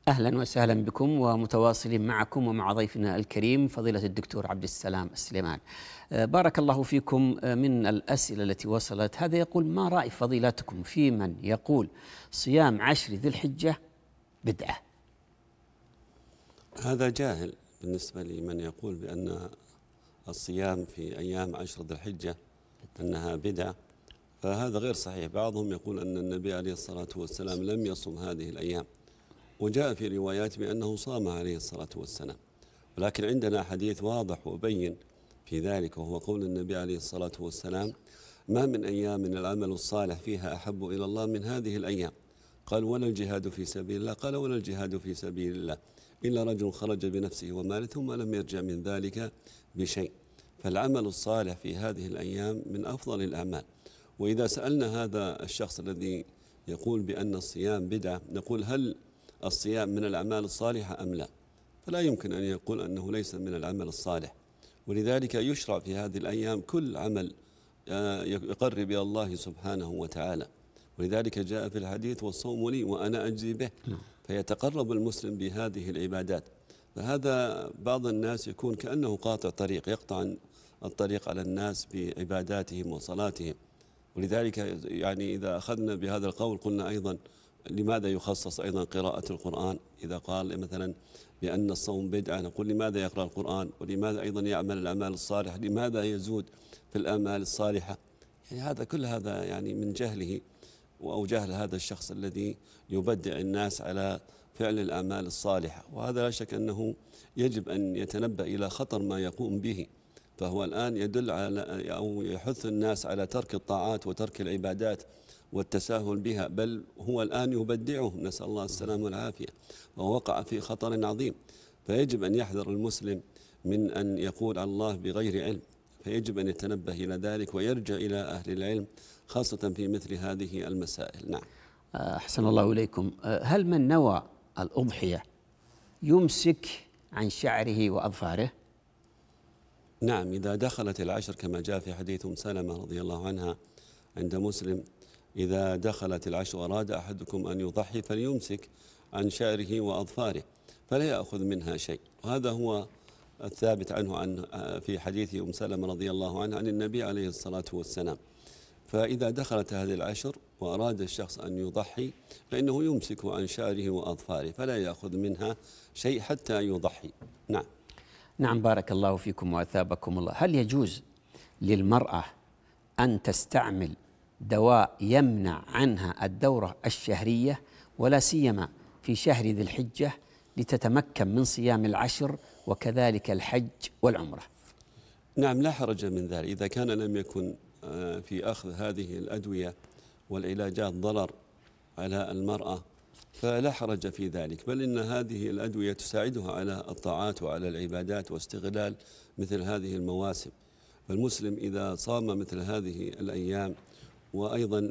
أهلا وسهلا بكم ومتواصلين معكم ومع ضيفنا الكريم فضيلة الدكتور عبد السلام السليمان. بارك الله فيكم. من الأسئلة التي وصلت هذا يقول: ما رأي فضيلتكم في من يقول صيام 10 ذي الحجة بدعة؟ هذا جاهل بالنسبة لمن يقول بأن الصيام في أيام 10 ذي الحجة أنها بدعة، فهذا غير صحيح. بعضهم يقول أن النبي عليه الصلاة والسلام لم يصم هذه الأيام، وجاء في روايات بأنه صام عليه الصلاة والسلام، ولكن عندنا حديث واضح وبين في ذلك، وهو قول النبي عليه الصلاة والسلام: ما من أيام من العمل الصالح فيها أحب إلى الله من هذه الأيام. قال: ولا الجهاد في سبيل الله؟ قال: ولا الجهاد في سبيل الله إلا رجل خرج بنفسه وماله ثم لم يرجع من ذلك بشيء. فالعمل الصالح في هذه الأيام من أفضل الأعمال. وإذا سألنا هذا الشخص الذي يقول بأن الصيام بدعة، نقول: هل الصيام من الأعمال الصالحة أم لا؟ فلا يمكن أن يقول أنه ليس من العمل الصالح، ولذلك يشرع في هذه الأيام كل عمل يقرب إلى الله سبحانه وتعالى، ولذلك جاء في الحديث: والصوم لي وأنا أجزي به. فيتقرب المسلم بهذه العبادات. فهذا بعض الناس يكون كأنه قاطع طريق، يقطع الطريق على الناس بعباداتهم وصلاتهم. ولذلك يعني إذا أخذنا بهذا القول قلنا أيضا: لماذا يخصص أيضا قراءة القرآن؟ إذا قال مثلا بأن الصوم بدعة، نقول: لماذا يقرأ القرآن؟ ولماذا أيضا يعمل الأعمال الصالحة؟ لماذا يزود في الأعمال الصالحة؟ يعني هذا كل هذا يعني من جهله أو جهل هذا الشخص الذي يبدع الناس على فعل الأعمال الصالحة. وهذا لا شك أنه يجب أن يتنبأ إلى خطر ما يقوم به. فهو الآن يدل على أو يحث الناس على ترك الطاعات وترك العبادات والتساهل بها، بل هو الآن يبدعه، نسأل الله السلامة والعافية، وهو وقع في خطر عظيم. فيجب أن يحذر المسلم من أن يقول على الله بغير علم، فيجب أن يتنبه إلى ذلك ويرجع إلى أهل العلم خاصة في مثل هذه المسائل. نعم. أحسن الله إليكم. هل من نوى الأضحية يمسك عن شعره وأظفاره؟ نعم، إذا دخلت العشر كما جاء في حديث سلمة رضي الله عنها عند مسلم: إذا دخلت العشر وأراد أحدكم أن يضحي فليمسك عن شعره وأظفاره فلا يأخذ منها شيء. وهذا هو الثابت عنه في حديث سلمة رضي الله عنها عن النبي عليه الصلاة والسلام. فإذا دخلت هذه العشر وأراد الشخص أن يضحي فإنه يمسك عن شعره وأظفاره فلا يأخذ منها شيء حتى يضحي. نعم. نعم، بارك الله فيكم وأثابكم الله. هل يجوز للمرأة أن تستعمل دواء يمنع عنها الدورة الشهرية ولا سيما في شهر ذي الحجة لتتمكن من صيام العشر وكذلك الحج والعمرة؟ نعم، لا حرج من ذلك إذا كان لم يكن في أخذ هذه الأدوية والعلاجات ضرر على المرأة، فلا حرج في ذلك، بل إن هذه الأدوية تساعدها على الطاعات وعلى العبادات واستغلال مثل هذه المواسم. فالمسلم إذا صام مثل هذه الأيام وأيضا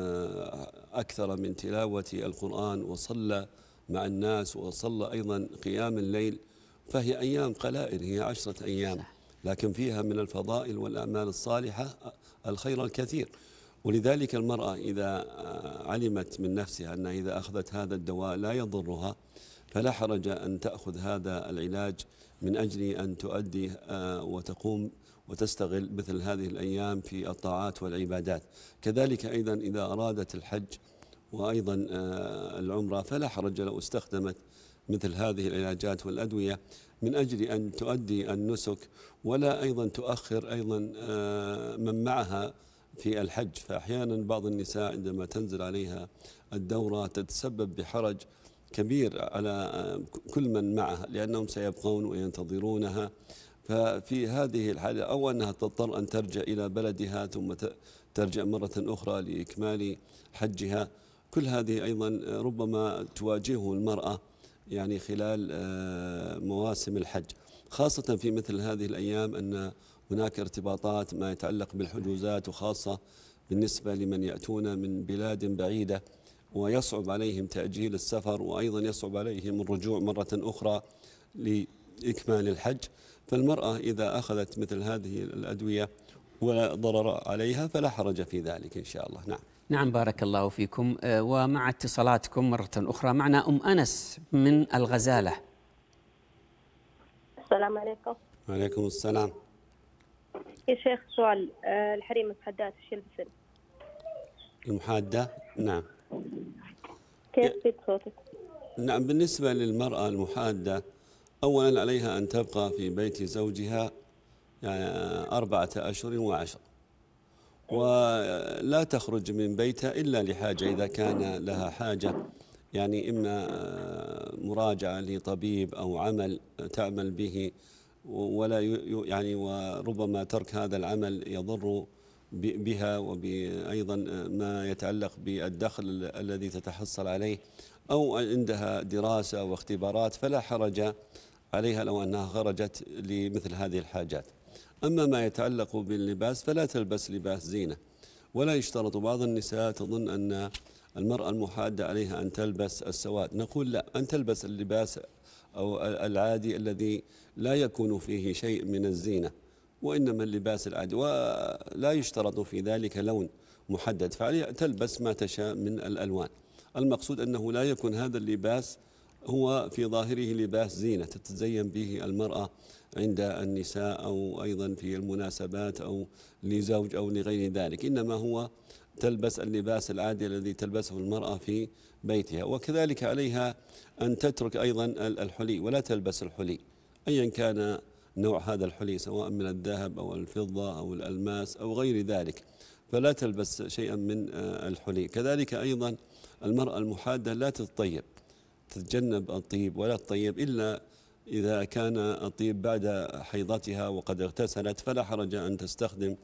أكثر من تلاوة القرآن وصلى مع الناس وصلى أيضا قيام الليل، فهي أيام قلائل، هي 10 أيام، لكن فيها من الفضائل والأعمال الصالحة الخير الكثير. ولذلك المرأة إذا علمت من نفسها أنها إذا أخذت هذا الدواء لا يضرها فلا حرج أن تأخذ هذا العلاج من أجل أن تؤدي وتقوم وتستغل مثل هذه الأيام في الطاعات والعبادات. كذلك أيضا إذا أرادت الحج وأيضا العمرة فلا حرج لو استخدمت مثل هذه العلاجات والأدوية من أجل أن تؤدي النسك، ولا أيضا تؤخر أيضا من معها في الحج. فأحيانا بعض النساء عندما تنزل عليها الدورة تتسبب بحرج كبير على كل من معها، لأنهم سيبقون وينتظرونها. ففي هذه الحالة أو أنها تضطر أن ترجع إلى بلدها ثم ترجع مرة أخرى لإكمال حجها، كل هذه أيضا ربما تواجهه المرأة يعني خلال مواسم الحج، خاصة في مثل هذه الأيام أن هناك ارتباطات ما يتعلق بالحجوزات، وخاصة بالنسبة لمن يأتون من بلاد بعيدة ويصعب عليهم تأجيل السفر، وأيضا يصعب عليهم الرجوع مرة أخرى لإكمال الحج. فالمرأة إذا أخذت مثل هذه الأدوية ولا ضرر عليها فلا حرج في ذلك إن شاء الله. نعم. نعم بارك الله فيكم. ومع اتصالاتكم مرة أخرى معنا أم أنس من الغزالة. السلام عليكم. وعليكم السلام. يا شيخ سؤال، الحريم المحدات وش يلبسن؟ المحادة، نعم. كيف في صوتك؟ نعم، بالنسبة للمرأة المحادة أولا عليها أن تبقى في بيت زوجها يعني 4 أشهر و10، ولا تخرج من بيتها إلا لحاجة إذا كان لها حاجة، يعني إما مراجعة لطبيب أو عمل تعمل به، ولا يعني وربما ترك هذا العمل يضر بها وأيضا ما يتعلق بالدخل الذي تتحصل عليه، أو عندها دراسة واختبارات، فلا حرج عليها لو أنها خرجت لمثل هذه الحاجات. أما ما يتعلق باللباس فلا تلبس لباس زينة، ولا يشترط. بعض النساء تظن أن المرأة المحادة عليها أن تلبس السواد، نقول لا، أن تلبس اللباس أو العادي الذي لا يكون فيه شيء من الزينة، وإنما اللباس العادي، ولا يشترط في ذلك لون محدد، فعليها تلبس ما تشاء من الألوان. المقصود أنه لا يكون هذا اللباس هو في ظاهره لباس زينة تتزين به المرأة عند النساء أو أيضا في المناسبات أو لزوج أو لغير ذلك، إنما هو تلبس اللباس العادي الذي تلبسه المرأة في بيتها. وكذلك عليها أن تترك أيضا الحلي، ولا تلبس الحلي أيا كان نوع هذا الحلي، سواء من الذهب أو الفضة أو الألماس أو غير ذلك، فلا تلبس شيئا من الحلي. كذلك أيضا المرأة المحادة لا تتطيب، تتجنب الطيب، ولا تطيب إلا إذا كان الطيب بعد حيضتها وقد اغتسلت، فلا حرج أن تستخدم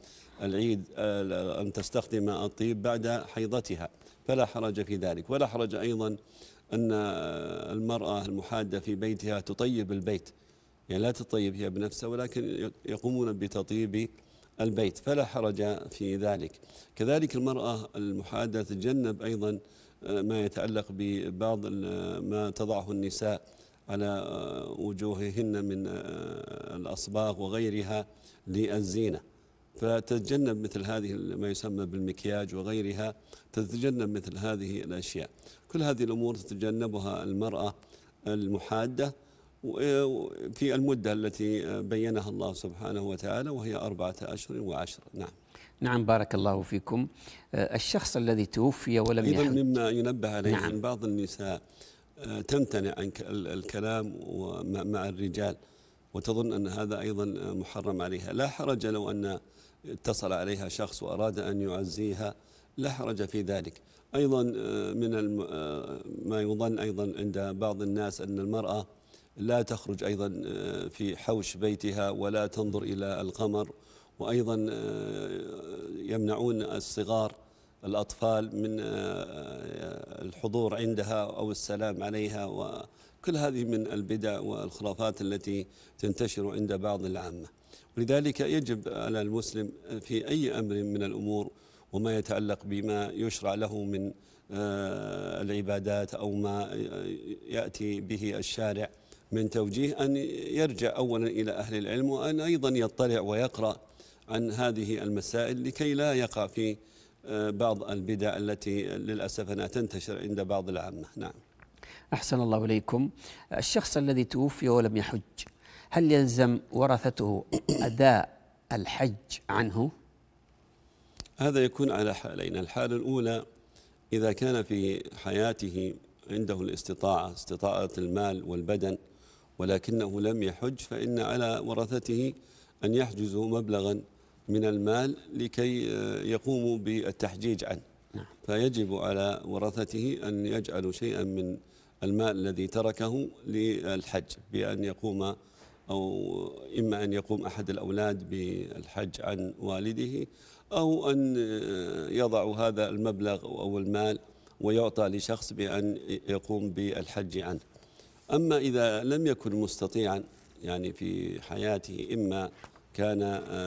أن تستخدم الطيب بعد حيضتها، فلا حرج في ذلك. ولا حرج أيضا أن المرأة المحادة في بيتها تطيب البيت، يعني لا تطيب هي بنفسها، ولكن يقومون بتطيب البيت، فلا حرج في ذلك. كذلك المرأة المحادة تتجنب أيضا ما يتعلق ببعض ما تضعه النساء على وجوههن من الأصباغ وغيرها للزينة، فتتجنب مثل هذه ما يسمى بالمكياج وغيرها، تتجنب مثل هذه الأشياء. كل هذه الأمور تتجنبها المرأة المحادة في المدة التي بينها الله سبحانه وتعالى، وهي 4 أشهر و10. نعم. نعم بارك الله فيكم. الشخص الذي توفي ولم أيضا يحج، مما ينبه عليه نعم. أن بعض النساء تمتنع عن الكلام مع الرجال، وتظن أن هذا أيضا محرم عليها. لا حرج لو أن اتصل عليها شخص وأراد أن يعزيها، لا حرج في ذلك. أيضا من ما يظن أيضا عند بعض الناس أن المرأة لا تخرج أيضا في حوش بيتها ولا تنظر إلى القمر، وأيضا يمنعون الصغار الأطفال من الحضور عندها أو السلام عليها، وكل هذه من البدع والخرافات التي تنتشر عند بعض العامة. ولذلك يجب على المسلم في أي أمر من الأمور وما يتعلق بما يشرع له من العبادات أو ما يأتي به الشارع من توجيه، أن يرجع أولا إلى أهل العلم، وأن أيضا يطلع ويقرأ عن هذه المسائل لكي لا يقع في بعض البدع التي للأسف أنها تنتشر عند بعض العامة. نعم. أحسن الله إليكم. الشخص الذي توفي ولم يحج، هل يلزم ورثته أداء الحج عنه؟ هذا يكون على حالين. الحالة الأولى إذا كان في حياته عنده الاستطاعة، استطاعة المال والبدن، ولكنه لم يحج، فإن على ورثته أن يحجزوا مبلغا من المال لكي يقوموا بالتحجيج عنه. فيجب على ورثته أن يجعلوا شيئا من المال الذي تركه للحج، بأن يقوم أو إما أن يقوم أحد الأولاد بالحج عن والده، أو أن يضعوا هذا المبلغ أو المال ويعطى لشخص بأن يقوم بالحج عنه. أما إذا لم يكن مستطيعا، يعني في حياته إما كان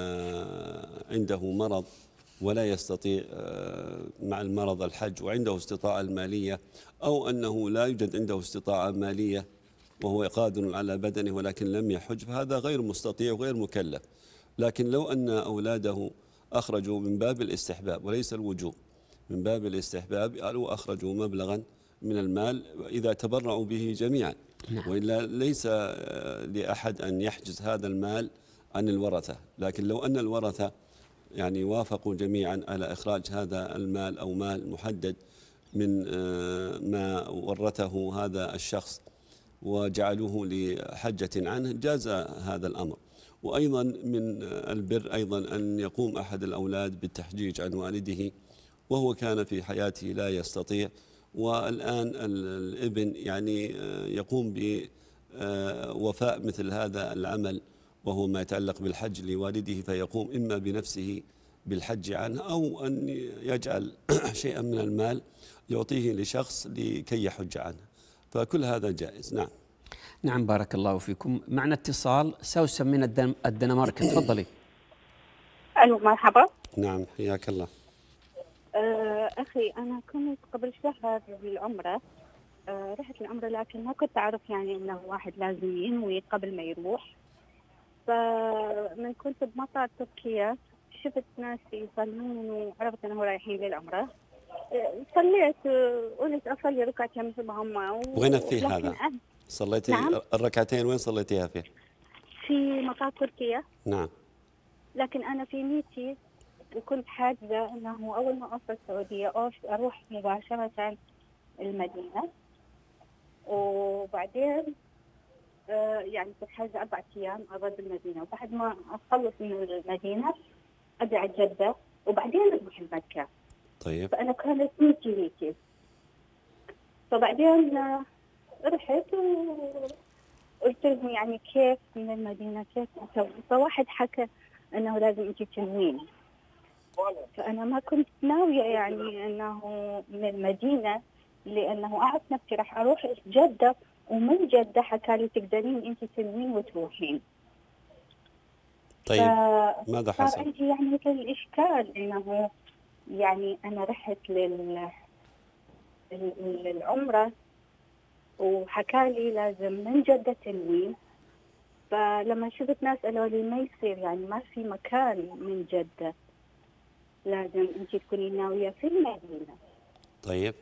عنده مرض ولا يستطيع مع المرض الحج وعنده استطاعة مالية، أو أنه لا يوجد عنده استطاعة مالية وهو قادر على بدنه ولكن لم يحج، فهذا غير مستطيع وغير مكلف. لكن لو أن أولاده أخرجوا من باب الاستحباب وليس الوجوب، من باب الاستحباب قالوا أخرجوا مبلغا من المال إذا تبرعوا به جميعا، وإلا ليس لأحد أن يحجز هذا المال عن الورثة. لكن لو أن الورثة يعني وافقوا جميعا على إخراج هذا المال أو مال محدد من ما ورثه هذا الشخص وجعلوه لحجة عنه، جاز هذا الأمر. وأيضا من البر أيضا أن يقوم أحد الأولاد بالتحجيج عن والده وهو كان في حياته لا يستطيع، والآن الابن يعني يقوم بوفاء مثل هذا العمل وهو ما يتعلق بالحج لوالده، فيقوم إما بنفسه بالحج عنه أو أن يجعل شيئا من المال يعطيه لشخص لكي يحج عنه، فكل هذا جائز. نعم. نعم بارك الله فيكم. معنا اتصال سوسن من الدنمارك، تفضلي. ألو مرحبا. نعم حياك الله. أخي أنا كنت قبل شهر بالعمرة، رحت العمرة لكن ما كنت أعرف يعني إنه واحد لازم ينوي قبل ما يروح. فمن كنت بمطار تركيا شفت ناس يصلون وعرفت أنه رايحين للعمرة، صليت قلت أصلي ركعتين مثل ما هم. وين في هذا؟ صليتي نعم. الركعتين وين صليتيها فيه؟ في مطار تركيا. نعم. لكن أنا في نيتي وكنت حاجزة أنه أول ما أوصل السعودية أروح مباشرة المدينة، وبعدين يعني كنت حاجزة 4 أيام أرد المدينة، وبعد ما أخلص من المدينة أرجع جدة وبعدين أروح مكة. طيب. فأنا كانت نيتي هيك. فبعدين رحت وقلت لهم يعني كيف من المدينة كيف أسوي؟ فواحد حكى أنه لازم أنت تنوين، فأنا ما كنت ناوية يعني أنه من المدينة، لأنه أعرف نفسي راح أروح جدة، ومن جدة حكى لي تقدرين أنت تنوين وتروحين. طيب ماذا حصل؟ صار عندي يعني مثل الإشكال أنه يعني أنا رحت للعمرة وحكى لي لازم من جدة تنوين، فلما شفت ناس قالوا لي ما يصير، يعني ما في مكان من جدة، لازم أنت تكوني ناوية في المدينة. طيب.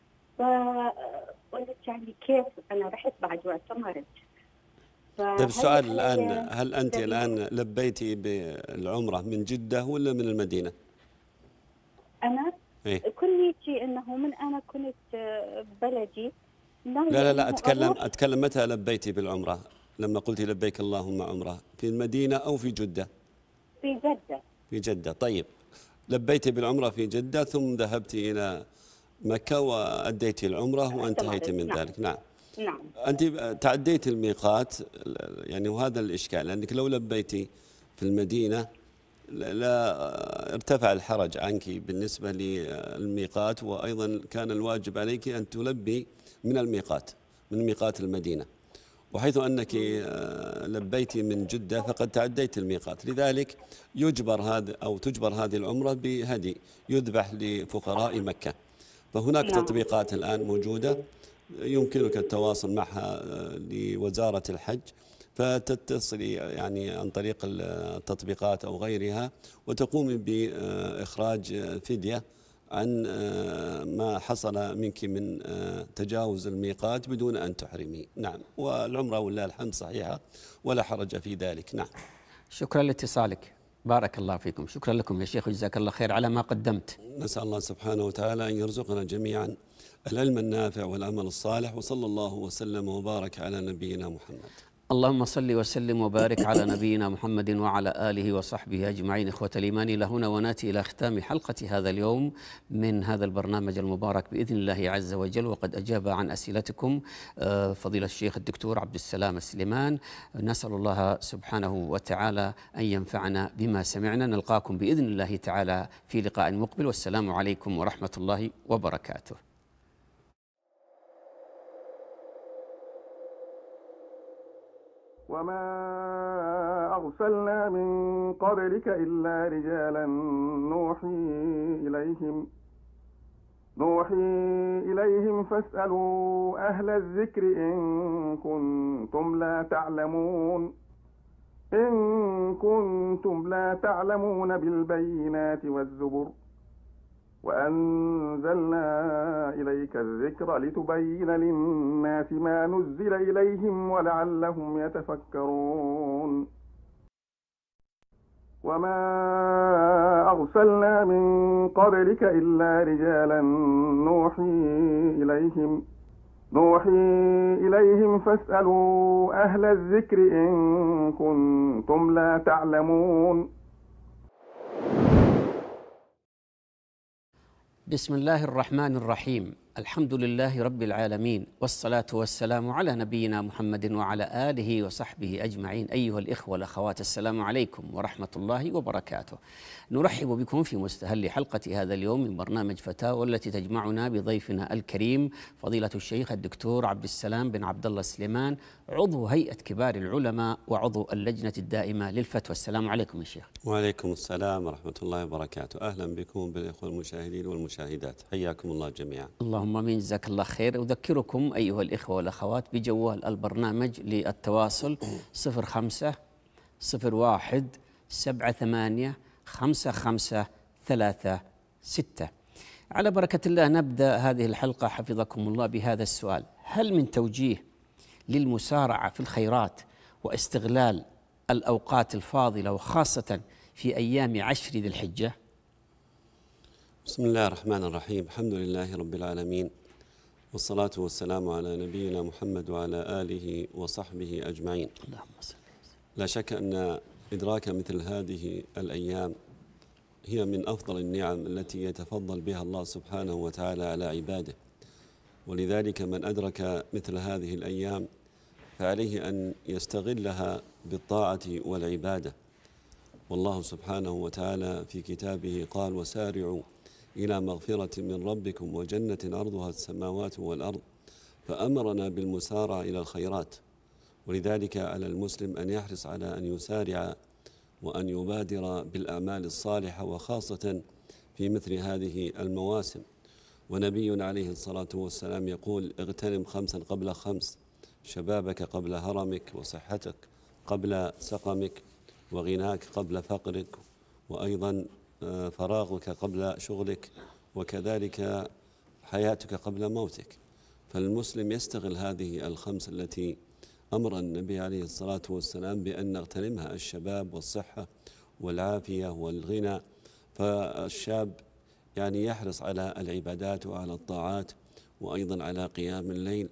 فقلت يعني كيف أنا رحت بعد واعتمرت. طيب السؤال الآن، هل أنت الآن لبيتي بالعمرة من جدة ولا من المدينة؟ أنا إيه؟ كل نيتي أنه من أنا كنت بلدي. لا أتكلم متى لبيتي بالعمرة؟ لما قلتي لبيك اللهم عمرة، في المدينة أو في جدة؟ في جدة. في جدة. طيب لبيتي بالعمرة في جدة ثم ذهبتي إلى مكة وأديتي العمرة وانتهيت من ذلك. نعم. نعم. أنت تعديت الميقات يعني، وهذا الإشكال، لأنك لو لبيتي في المدينة لا ارتفع الحرج عنك بالنسبة للميقات، وأيضا كان الواجب عليك أن تلبي من الميقات، من ميقات المدينة، وحيث أنك لبيتي من جدة فقد تعديت الميقات، لذلك يجبر هذه العمرة بهدي يذبح لفقراء مكة. فهناك تطبيقات الآن موجودة يمكنك التواصل معها لوزارة الحج، فتتصلي يعني عن طريق التطبيقات أو غيرها وتقومي بإخراج فدية عن ما حصل منك من تجاوز الميقات بدون أن تحرمي. نعم. والعمرة ولله الحمد صحيحة ولا حرج في ذلك. نعم. شكرا لاتصالك، بارك الله فيكم. شكرا لكم يا شيخ، جزاك الله خير على ما قدمت. نسأل الله سبحانه وتعالى أن يرزقنا جميعا العلم النافع والعمل الصالح، وصلى الله وسلم وبارك على نبينا محمد. اللهم صل وسلم وبارك على نبينا محمد وعلى آله وصحبه أجمعين. إخوة الإيمان، إلى هنا وناتي إلى ختام حلقة هذا اليوم من هذا البرنامج المبارك بإذن الله عز وجل، وقد أجاب عن أسئلتكم فضيلة الشيخ الدكتور عبد السلام السليمان. نسأل الله سبحانه وتعالى أن ينفعنا بما سمعنا. نلقاكم بإذن الله تعالى في لقاء مقبل، والسلام عليكم ورحمة الله وبركاته. وما أرسلنا من قبلك إلا رجالا نوحي إليهم فاسألوا أهل الذكر إن كنتم لا تعلمون بالبينات والزبر وأنزلنا إليك الذكر لتبين للناس ما نزل إليهم ولعلهم يتفكرون وما أرسلنا من قبلك إلا رجالا نوحي إليهم فاسألوا أهل الذكر إن كنتم لا تعلمون. بسم الله الرحمن الرحيم. الحمد لله رب العالمين، والصلاة والسلام على نبينا محمد وعلى آله وصحبه أجمعين. أيها الإخوة والأخوات، السلام عليكم ورحمة الله وبركاته. نرحب بكم في مستهل حلقة هذا اليوم من برنامج فتاوى، التي تجمعنا بضيفنا الكريم فضيلة الشيخ الدكتور عبد السلام بن عبد الله السليمان، عضو هيئة كبار العلماء وعضو اللجنة الدائمة للفتوى. السلام عليكم يا شيخ. وعليكم السلام ورحمة الله وبركاته. أهلا بكم بالإخوة المشاهدين والمشاهدات، حياكم الله جميعا. اللهم امين، جزاك الله خير. أذكركم أيها الإخوة والأخوات بجوال البرنامج للتواصل 05 01 78 55 36. على بركة الله نبدأ هذه الحلقة حفظكم الله بهذا السؤال: هل من توجيه للمسارعة في الخيرات واستغلال الأوقات الفاضلة وخاصة في أيام 10 ذي الحجة؟ بسم الله الرحمن الرحيم. الحمد لله رب العالمين، والصلاة والسلام على نبينا محمد وعلى آله وصحبه أجمعين. اللهم صل. لا شك أن إدراك مثل هذه الأيام هي من أفضل النعم التي يتفضل بها الله سبحانه وتعالى على عباده، ولذلك من أدرك مثل هذه الأيام فعليه أن يستغلها بالطاعة والعبادة. والله سبحانه وتعالى في كتابه قال: وسارعوا إلى مغفرة من ربكم وجنة عرضها السماوات والأرض، فأمرنا بالمسارعة إلى الخيرات. ولذلك على المسلم أن يحرص على أن يسارع وأن يبادر بالأعمال الصالحة، وخاصة في مثل هذه المواسم. ونبينا عليه الصلاة والسلام يقول: اغتنم 5 قبل 5، شبابك قبل هرمك، وصحتك قبل سقمك، وغناك قبل فقرك، وأيضا فراغك قبل شغلك، وكذلك حياتك قبل موتك. فالمسلم يستغل هذه ال5 التي أمر النبي عليه الصلاة والسلام بأن نغتنمها: الشباب والصحة والعافية والغنى. فالشاب يعني يحرص على العبادات وعلى الطاعات، وأيضا على قيام الليل،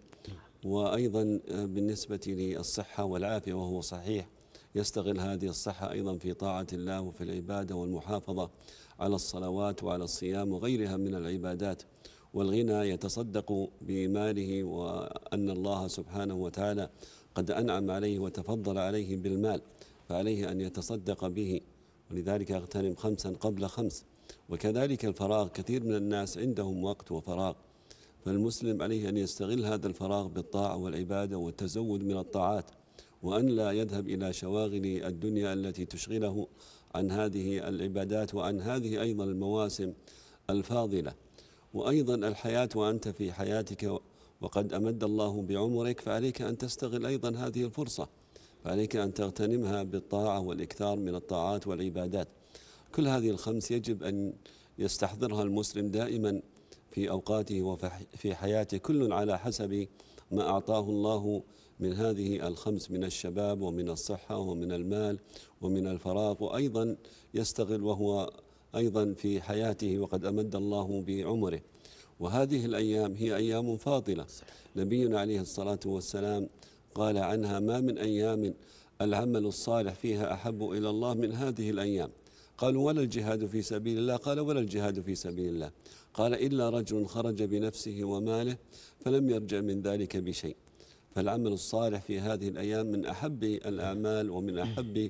وأيضا بالنسبة للصحة والعافية وهو صحيح يستغل هذه الصحة أيضا في طاعة الله وفي العبادة والمحافظة على الصلوات وعلى الصيام وغيرها من العبادات. والغنى يتصدق بماله، وأن الله سبحانه وتعالى قد أنعم عليه وتفضل عليه بالمال، فعليه أن يتصدق به. ولذلك اغتنم 5 قبل 5. وكذلك الفراغ، كثير من الناس عندهم وقت وفراغ، فالمسلم عليه أن يستغل هذا الفراغ بالطاعة والعبادة والتزود من الطاعات، وأن لا يذهب إلى شواغل الدنيا التي تشغله عن هذه العبادات وعن هذه أيضا المواسم الفاضلة. وأيضا الحياة، وأنت في حياتك وقد أمد الله بعمرك، فعليك أن تستغل أيضا هذه الفرصة، فعليك أن تغتنمها بالطاعة والإكثار من الطاعات والعبادات. كل هذه ال5 يجب أن يستحضرها المسلم دائما في أوقاته وفي حياته، كل على حسب ما أعطاه الله من هذه ال5 من الشباب ومن الصحة ومن المال ومن الفراغ، وأيضا يستغل وهو أيضا في حياته وقد أمد الله بعمره. وهذه الأيام هي أيام فاضلة. نبينا عليه الصلاة والسلام قال عنها: ما من أيام العمل الصالح فيها أحب إلى الله من هذه الأيام. قالوا: ولا الجهاد في سبيل الله؟ قال: ولا الجهاد في سبيل الله. قال: إلا رجل خرج بنفسه وماله فلم يرجع من ذلك بشيء. فالعمل الصالح في هذه الأيام من أحب الأعمال ومن أحب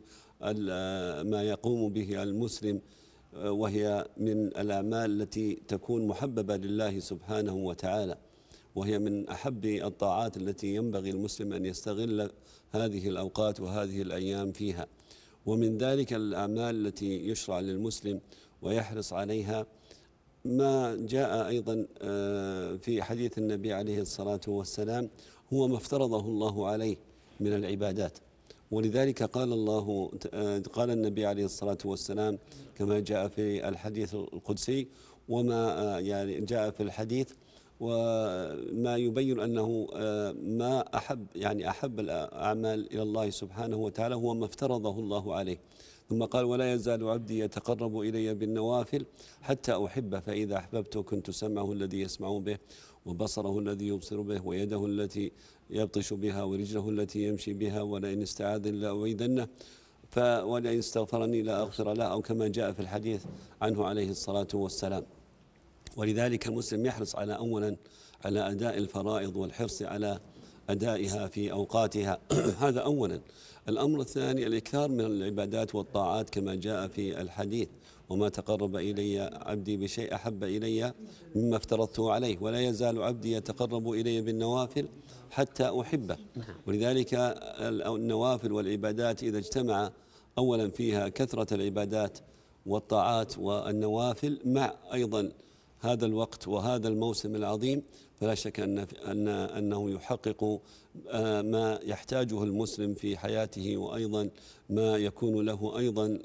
ما يقوم به المسلم، وهي من الأعمال التي تكون محببة لله سبحانه وتعالى، وهي من أحب الطاعات التي ينبغي المسلم أن يستغل هذه الأوقات وهذه الأيام فيها. ومن ذلك الأعمال التي يشرع للمسلم ويحرص عليها ما جاء أيضا في حديث النبي عليه الصلاة والسلام، هو ما افترضه الله عليه من العبادات. ولذلك قال النبي عليه الصلاة والسلام كما جاء في الحديث القدسي: وما يعني جاء في الحديث، وما يبين أنه ما أحب الأعمال إلى الله سبحانه وتعالى هو ما افترضه الله عليه. ثم قال: ولا يزال عبدي يتقرب إلي بالنوافل حتى أحبه، فإذا أحببته كنت سمعه الذي يسمع به، وبصره الذي يبصر به، ويده التي يبطش بها، ورجله التي يمشي بها، ولئن استعاذ لأعيذنه، ولئن استغفرني لأغفر له، أو كما جاء في الحديث عنه عليه الصلاة والسلام. ولذلك المسلم يحرص أولا على أداء الفرائض والحرص على أدائها في أوقاتها هذا أولا. الأمر الثاني الإكثار من العبادات والطاعات كما جاء في الحديث: وما تقرب إلي عبدي بشيء أحب إلي مما افترضته عليه، ولا يزال عبدي يتقرب إلي بالنوافل حتى أحبه. ولذلك النوافل والعبادات إذا اجتمع أولا فيها كثرة العبادات والطاعات والنوافل مع أيضا هذا الوقت وهذا الموسم العظيم، فلا شك أنه يحقق ما يحتاجه المسلم في حياته، وأيضا ما يكون له أيضا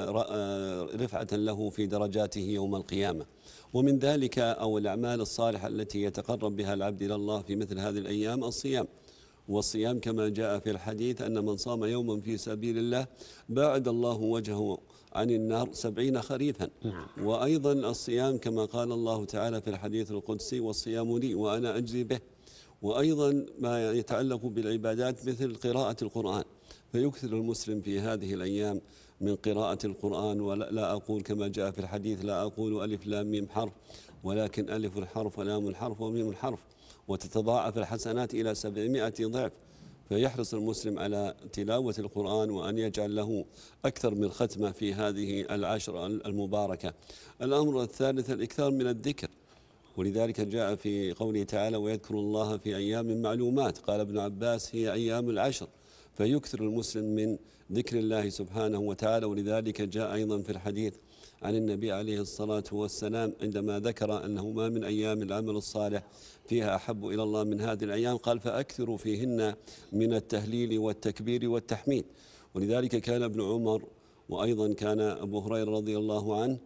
رفعة له في درجاته يوم القيامة. ومن ذلك أو الأعمال الصالحة التي يتقرب بها العبد إلى الله في مثل هذه الأيام الصيام. والصيام كما جاء في الحديث أن من صام يوما في سبيل الله باعد الله وجهه عن النار 70 خريفا. وأيضا الصيام كما قال الله تعالى في الحديث القدسي: والصيام لي وأنا أجزي به. وأيضا ما يتعلق بالعبادات مثل قراءة القرآن، فيكثر المسلم في هذه الأيام من قراءة القرآن. ولا أقول كما جاء في الحديث: لا أقول ألف لام ميم حرف، ولكن ألف الحرف ولام الحرف وميم الحرف، وتتضاعف الحسنات إلى 700 ضعف. فيحرص المسلم على تلاوة القرآن، وأن يجعل له أكثر من ختمة في هذه العشر المباركة. الأمر الثالث الإكثار من الذكر، ولذلك جاء في قوله تعالى: ويذكر الله في أيام معلومات. قال ابن عباس: هي أيام العشر. فيكثر المسلم من ذكر الله سبحانه وتعالى. ولذلك جاء أيضا في الحديث عن النبي عليه الصلاة والسلام عندما ذكر أنه ما من أيام العمل الصالح فيها أحب إلى الله من هذه الأيام، قال: فأكثروا فيهن من التهليل والتكبير والتحميد. ولذلك كان ابن عمر وأيضا كان أبو هريرة رضي الله عنه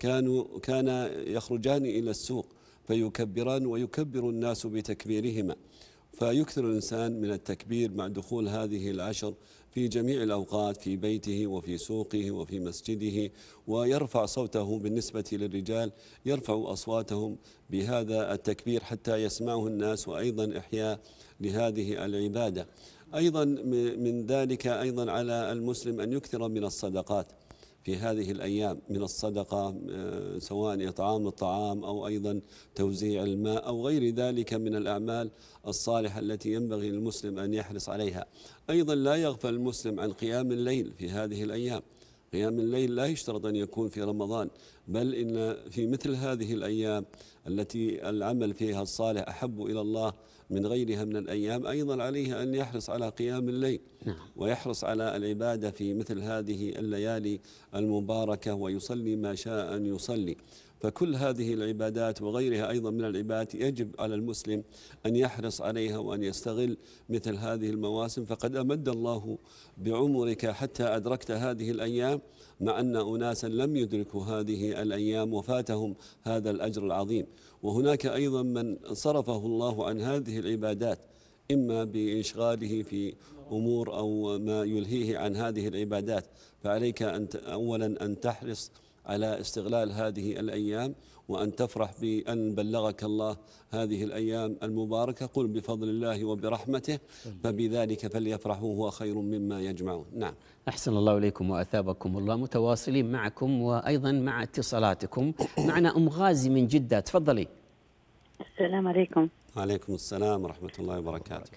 كان يخرجان إلى السوق فيكبران ويكبر الناس بتكبيرهما. فيكثر الإنسان من التكبير مع دخول هذه العشر في جميع الأوقات، في بيته وفي سوقه وفي مسجده، ويرفع صوته. بالنسبة للرجال يرفع أصواتهم بهذا التكبير حتى يسمعه الناس، وأيضا إحياء لهذه العبادة. أيضا من ذلك أيضا على المسلم أن يكثر من الصدقات في هذه الأيام، من الصدقة سواء إطعام الطعام أو أيضا توزيع الماء أو غير ذلك من الأعمال الصالحة التي ينبغي للمسلم أن يحرص عليها. أيضا لا يغفل المسلم عن قيام الليل في هذه الأيام. قيام الليل لا يشترط أن يكون في رمضان، بل إن في مثل هذه الأيام التي العمل فيها الصالح أحب إلى الله من غيرها من الأيام، أيضا عليه أن يحرص على قيام الليل ويحرص على العبادة في مثل هذه الليالي المباركة، ويصلي ما شاء أن يصلي. فكل هذه العبادات وغيرها أيضا من العبادات يجب على المسلم أن يحرص عليها وأن يستغل مثل هذه المواسم. فقد أمد الله بعمرك حتى أدركت هذه الأيام، مع أن أناسا لم يدركوا هذه الأيام وفاتهم هذا الأجر العظيم. وهناك أيضا من صرفه الله عن هذه العبادات، إما بإشغاله في أمور أو ما يلهيه عن هذه العبادات. فعليك أولا أن تحرص على استغلال هذه الأيام، وأن تفرح بأن بلغك الله هذه الأيام المباركة. قل بفضل الله وبرحمته فبذلك فليفرحوا هو خير مما يجمعون. نعم. أحسن الله إليكم وأثابكم الله. متواصلين معكم وأيضا مع اتصالاتكم. معنا أم غازي من جدة، تفضلي. السلام عليكم. وعليكم السلام ورحمة الله وبركاته.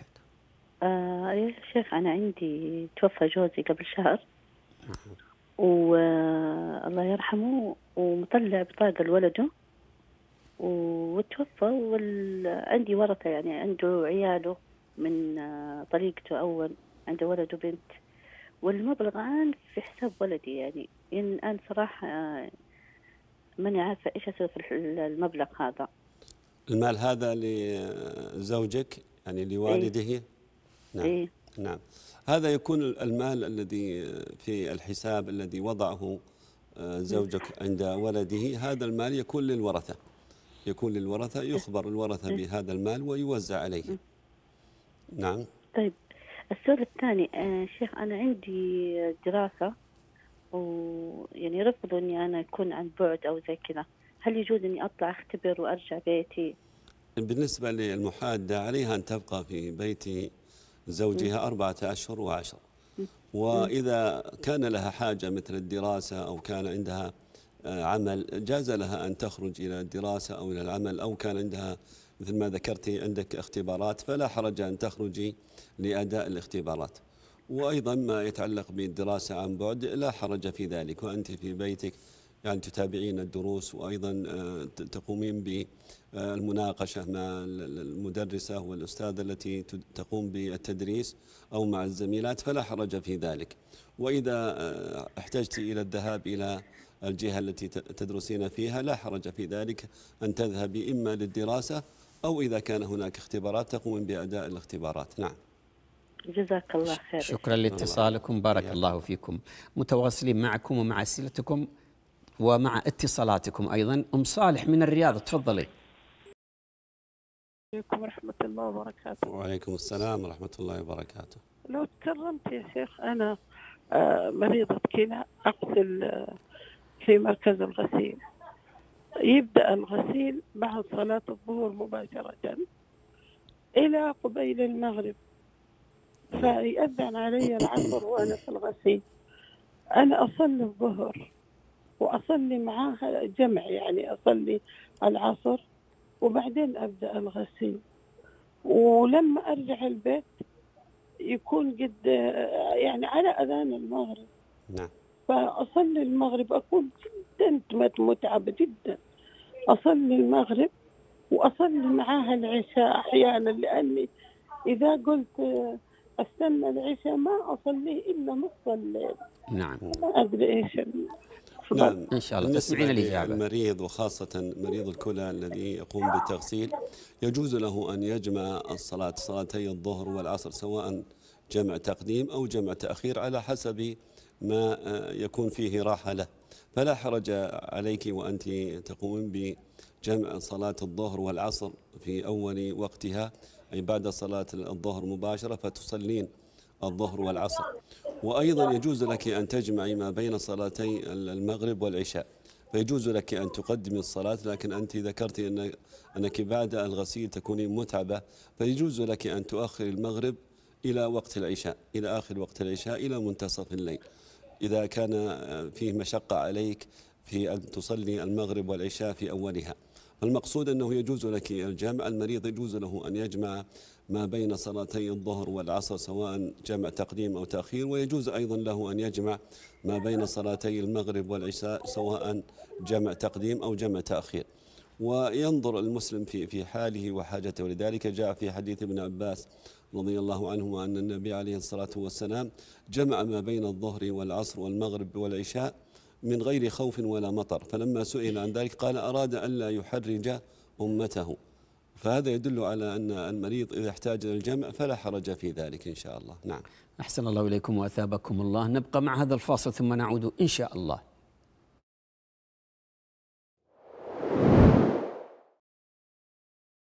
يا شيخ، أنا عندي توفى جوزي قبل شهر، والله يرحمه، ومطلع بطاقة لولده وتوفى. وعندي ورثة، يعني عنده عياله من طليقته أول، عنده ولد وبنت، والمبلغ الآن في حساب ولدي. يعني الآن صراحة ماني عارفة إيش أسوي في المبلغ هذا. المال هذا لزوجك يعني لوالده؟ إيه؟ نعم. إيه؟ نعم. هذا يكون المال الذي في الحساب الذي وضعه زوجك عند ولده، هذا المال يكون للورثة، يخبر الورثة بهذا المال ويوزع عليهم. نعم. طيب السؤال الثاني شيخ، أنا عندي دراسة ويعني رفضوا إني أنا أكون عن بعد أو زي كذا، هل يجوز إني أطلع أختبر وأرجع بيتي؟ بالنسبة للمحادة عليها أن تبقى في بيت زوجها 4 أشهر و10، وإذا كان لها حاجة مثل الدراسة أو كان عندها عمل جاز لها أن تخرج إلى الدراسة أو إلى العمل، أو كان عندها مثل ما ذكرتي عندك اختبارات فلا حرج أن تخرجي لأداء الاختبارات. وأيضا ما يتعلق بالدراسة عن بعد لا حرج في ذلك، وأنت في بيتك يعني تتابعين الدروس، وأيضا تقومين بالمناقشة مع المدرسة والأستاذة التي تقوم بالتدريس أو مع الزميلات، فلا حرج في ذلك. وإذا احتجت إلى الذهاب إلى الجهة التي تدرسين فيها لا حرج في ذلك أن تذهبي إما للدراسة أو إذا كان هناك اختبارات تقومين بأداء الاختبارات. نعم. جزاك الله خير. شكرا لاتصالكم، بارك الله فيكم. متواصلين معكم ومع أسئلتكم ومع اتصالاتكم أيضا. أم صالح من الرياض، تفضلي. عليكم ورحمة الله وبركاته. وعليكم السلام ورحمة الله وبركاته. لو تكرمت يا شيخ، أنا مريضة كلى، أغسل في مركز الغسيل، يبدأ الغسيل بعد صلاة الظهر مباشرة إلى قبيل المغرب، فيأذن علي العصر وأنا في الغسيل. أنا أصلي الظهر وأصلي معاها جمع، يعني أصلي العصر وبعدين أبدأ الغسيل، ولما أرجع البيت يكون قد يعني على أذان المغرب. نعم. فأصلي المغرب، أكون جدا متعبة جدا، أصلي المغرب وأصلي معاها العشاء أحيانا، لأني إذا قلت أستنى العشاء ما أصلي إلا نصف الليل. نعم. ما أدري إيش. نعم. إن شاء الله تسمعين الإجابة. المريض وخاصة مريض الكلى الذي يقوم بالتغسيل يجوز له أن يجمع صلاتي الظهر والعصر، سواء جمع تقديم أو جمع تأخير على حسب ما يكون فيه راحة له، فلا حرج عليك وأنت تقومين بجمع صلاة الظهر والعصر في أول وقتها، أي بعد صلاة الظهر مباشرة فتصلين الظهر والعصر. وأيضا يجوز لك أن تجمعي ما بين صلاتي المغرب والعشاء، فيجوز لك أن تقدمي الصلاة، لكن أنت ذكرت أنك بعد الغسيل تكونين متعبة، فيجوز لك أن تؤخر المغرب إلى وقت العشاء، إلى آخر وقت العشاء، إلى منتصف الليل، إذا كان فيه مشقة عليك في أن تصلي المغرب والعشاء في أولها. فالمقصود أنه يجوز لك الجمع، المريض يجوز له أن يجمع ما بين صلاتي الظهر والعصر سواء جمع تقديم أو تأخير، ويجوز أيضا له أن يجمع ما بين صلاتي المغرب والعشاء سواء جمع تقديم أو جمع تأخير. وينظر المسلم في حاله وحاجته، ولذلك جاء في حديث ابن عباس رضي الله عنهما أن النبي عليه الصلاة والسلام جمع ما بين الظهر والعصر والمغرب والعشاء من غير خوف ولا مطر، فلما سئل عن ذلك قال أراد أن لا يحرج أمته. فهذا يدل على أن المريض إذا احتاج إلى الجمع فلا حرج في ذلك إن شاء الله. نعم. أحسن الله إليكم وأثابكم الله. نبقى مع هذا الفاصل ثم نعود إن شاء الله.